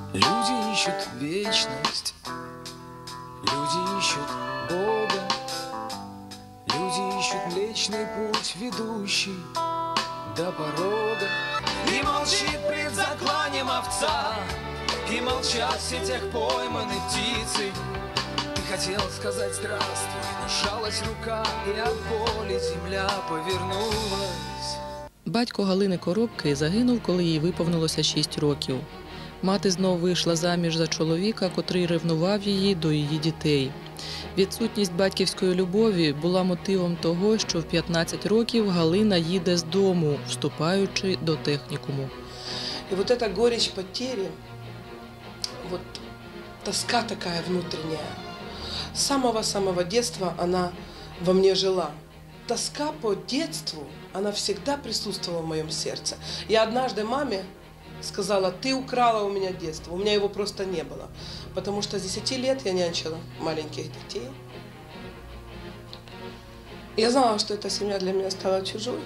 Люди ищут вечность, люди ищут Бога, люди ищут Млечный Путь, ведущий до порога. И молчит пред закланием овца, и молчат в сетях пойманы птицы. Ты хотел сказать здравствуй, но сжалась рука, и от боли земля повернулась. Батько Галини Коробки загинув, коли їй виповнилося 6 років. Мати знов вийшла заміж за чоловіка, котрий ревнував її до її дітей. Відсутність батьківської любові була мотивом того, що в 15 років Галина їде з дому, вступаючи до технікуму. И вот эта горечь потери, вот тоска такая внутренняя, с самого-самого детства она во мне жила. Тоска по детству, она всегда присутствовала в моем сердце. Я однажды маме сказала: ты украла у меня детство, у меня его просто не было. Потому что с 10 лет я нянчила маленьких детей. Я знала, что эта семья для меня стала чужой.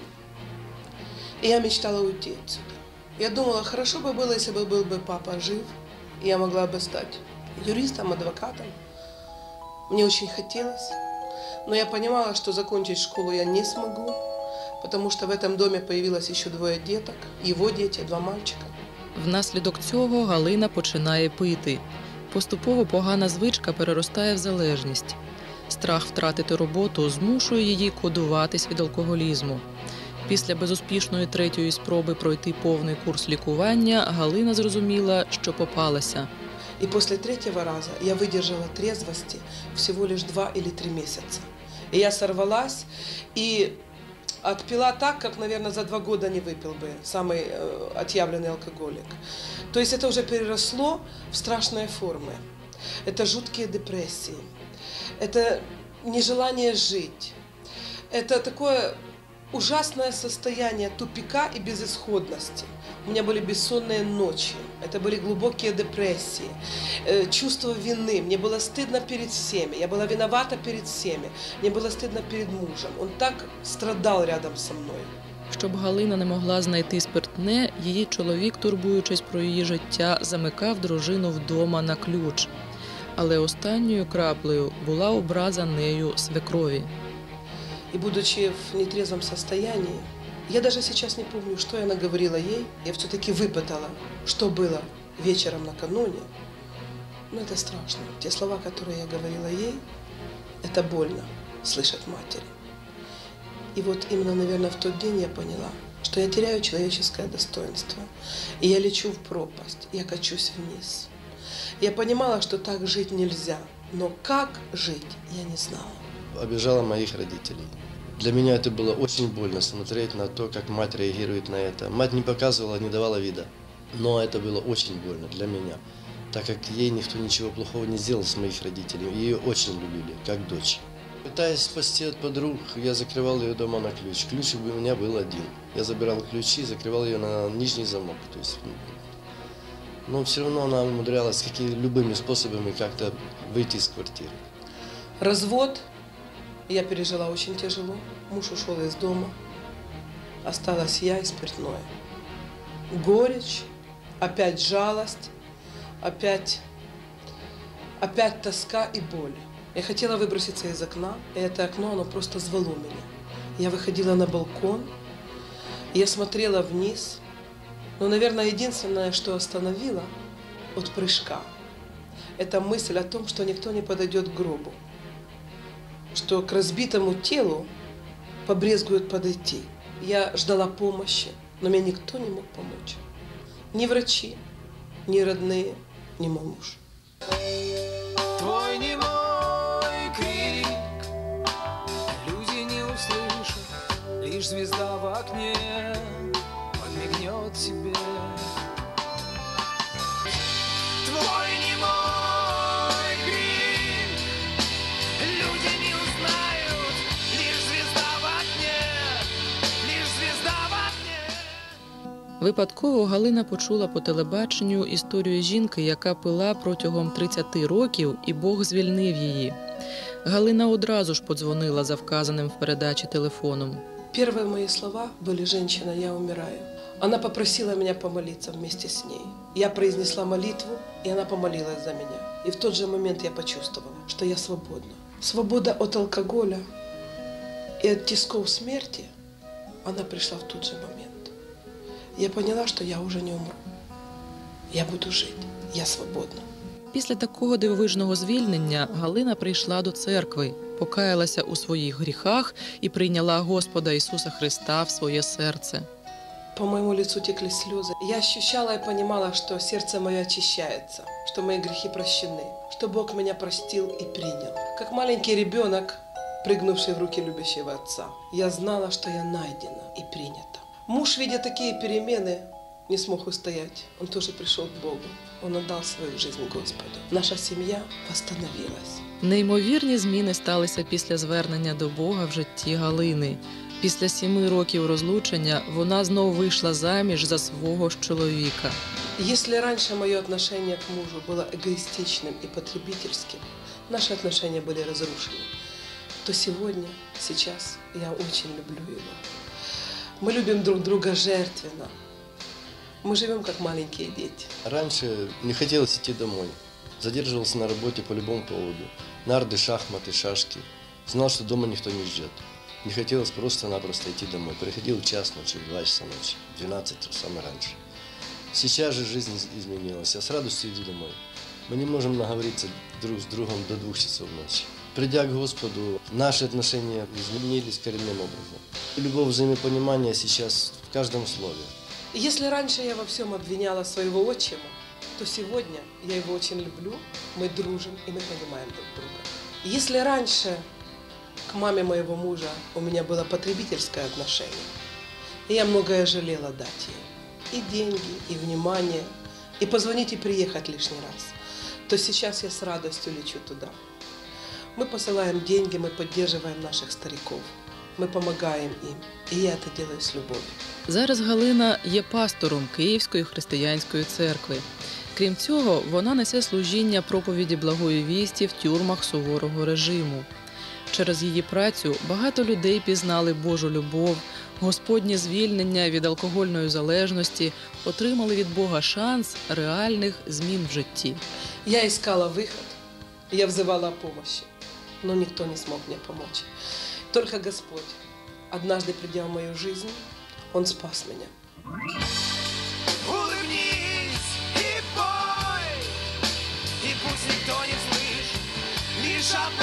И я мечтала уйти отсюда. Я думала, хорошо бы было, если бы был бы папа жив, и я могла бы стать юристом, адвокатом. Мне очень хотелось, но я понимала, что закончить школу я не смогу, потому что в этом доме появилось еще 2 деток, его дети, 2 мальчика. Внаслідок цього Галина починає пити. Поступово погана звичка переростає в залежність. Страх втратити роботу змушує її кодуватись від алкоголізму. Після безуспішної 3-ї спроби пройти повний курс лікування Галина зрозуміла, що попалася. И после 3-го раза я выдержала трезвости всего лишь 2 или 3 месяца. И я сорвалась и отпила так, как, наверное, за 2 года не выпил бы самый отъявленный алкоголик. То есть это уже переросло в страшные формы. Это жуткие депрессии, это нежелание жить, это такое ужасное состояние тупика и безысходности. У меня были бессонные ночи, это были глубокие депрессии, чувство вины. Мне было стыдно перед всеми, я была виновата перед всеми, мне было стыдно перед мужем. Он так страдал рядом со мной. Щоб Галина не могла знайти спиртне, її чоловік, турбуючись про її життя, замикав дружину вдома на ключ. Але останньою краплею була образа нею свекрові. И будучи в нетрезвом состоянии, я даже сейчас не помню, что я наговорила ей. Я все-таки выпытала, что было вечером накануне. Но это страшно. Те слова, которые я говорила ей, это больно слышать матери. И вот именно, наверное, в тот день я поняла, что я теряю человеческое достоинство. И я лечу в пропасть, я качусь вниз. Я понимала, что так жить нельзя. Но как жить, я не знала. Обижала моих родителей. Для меня это было очень больно смотреть на то, как мать реагирует на это. Мать не показывала, не давала вида. Но это было очень больно для меня, так как ей никто ничего плохого не сделал с моих родителей. Ее очень любили, как дочь. Пытаясь спасти от подруг, я закрывал ее дома на ключ. Ключ у меня был один. Я забирал ключи, закрывал ее на нижний замок. То есть, но все равно она умудрялась любыми способами как-то выйти из квартиры. Развод я пережила очень тяжело. Муж ушел из дома. Осталась я и спиртное. Горечь, опять жалость, опять тоска и боль. Я хотела выброситься из окна, и это окно, оно просто звало меня. Я выходила на балкон, я смотрела вниз. Но, наверное, единственное, что остановило от прыжка, это мысль о том, что никто не подойдет к гробу. Что к разбитому телу побрезгуют подойти. Я ждала помощи, но мне никто не мог помочь. Ни врачи, ни родные, ни мой муж. Твой немой крик люди не услышат, лишь звезда в окне подмигнет тебе. Твой немой крик люди не узнают, лишь звезда в окне, лишь звезда в окне. Випадково Галина почула по телебаченню історію жінки, яка пила протягом 30 років, і Бог звільнив її. Галина одразу ж подзвонила за вказаним в передачі телефоном. Первые мои слова были: «Женщина, я умираю». Она попросила меня помолиться вместе с ней. Я произнесла молитву, и она помолилась за меня. И в тот же момент я почувствовала, что я свободна. Свобода от алкоголя и от тисков смерти, она пришла в тот же момент. Я поняла, что я уже не умру. Я буду жить. Я свободна. Після такого дивовижного звільнення Галина прийшла до церкви, покаялася у своїх гріхах і прийняла Господа Ісуса Христа в своє серце. По моему лицу текли слезы. Я ощущала и понимала, что сердце мое очищается, что мои грехи прощены, что Бог меня простил и принял. Как маленький ребенок, прыгнувший в руки любящего отца, я знала, что я найдена и принята. Муж, видя такие перемены, не смог устоять. Он тоже пришел к Богу. Он отдал свою жизнь Господу. Наша семья восстановилась. Неймовірні зміни сталися після звернення до Бога в житті Галини. Після 7 років розлучення вона знову вийшла заміж за свого ж чоловіка. Если раньше мое отношение к мужу было эгоистичным и потребительским, наши отношения были разрушены, то сегодня, сейчас я очень люблю его. Мы любим друг друга жертвенно. Мы живем как маленькие дети. Раньше не хотелось идти домой. Задерживался на работе по любому поводу. Нарды, шахматы, шашки. Знал, что дома никто не ждет. Не хотелось просто-напросто идти домой. Приходил в час ночи, в 2 часа ночи, в 12, самое раньше. Сейчас же жизнь изменилась. Я с радостью иду домой. Мы не можем наговориться друг с другом до 2 часов ночи. Придя к Господу, наши отношения изменились коренным образом. И любовь, взаимопонимание сейчас в каждом слове. Если раньше я во всем обвиняла своего отчима, то сегодня я его очень люблю, мы дружим и мы понимаем друг друга. Если раньше к маме моего мужа у меня было потребительское отношение, и я многое жалела дать ей, и деньги, и внимание, и позвонить и приехать лишний раз, то сейчас я с радостью лечу туда. Мы посылаем деньги, мы поддерживаем наших стариков, мы помогаем им, и я это делаю с любовью. Зараз Галина є пастором Київської християнської церкви. Крім цього, вона несе служіння проповіді благої вісті в тюрмах суворого режиму. Через її працю багато людей пізнали Божу любов, Господнє звільнення від алкогольної залежності, отримали від Бога шанс реальних змін в житті. Я искала выход, я взывала о помощи, но никто не смог мне помочь. Только Господь, однажды придя в мою жизнь, Он спас меня. Улыбнись и пой, и пусть никто не слышит, лишь одна